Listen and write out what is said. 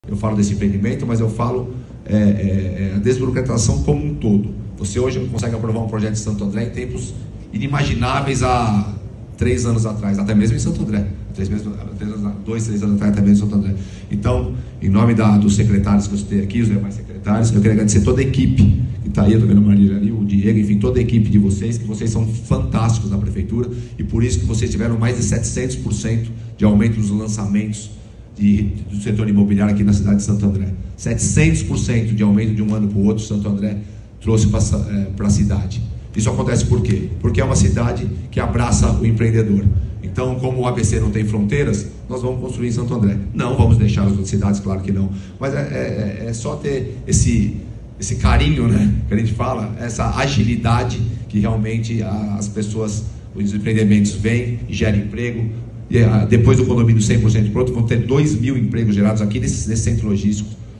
Eu falo desse empreendimento, mas eu falo a desburocratização como um todo. Você hoje consegue aprovar um projeto de Santo André em tempos inimagináveis há 3 anos atrás, até mesmo em Santo André. 2, 3 anos atrás, até mesmo em Santo André. Então, em nome dos secretários que eu citei aqui, os demais secretários, eu queria agradecer toda a equipe que está aí, eu estou vendo a Marília ali, o Diego, enfim, toda a equipe de vocês, que vocês são fantásticos na prefeitura, e por isso que vocês tiveram mais de 700% de aumento dos lançamentos do setor imobiliário aqui na cidade de Santo André. 700% de aumento de um ano para o outro, Santo André trouxe para a cidade. Isso acontece por quê? Porque é uma cidade que abraça o empreendedor. Então, como o ABC não tem fronteiras, nós vamos construir em Santo André. Não vamos deixar as outras cidades, claro que não. Mas é só ter esse carinho, né, que a gente fala, essa agilidade que realmente as pessoas, os empreendimentos vêm e geram emprego. E depois do condomínio 100% pronto, vão ter 2.000 empregos gerados aqui nesse centro logístico.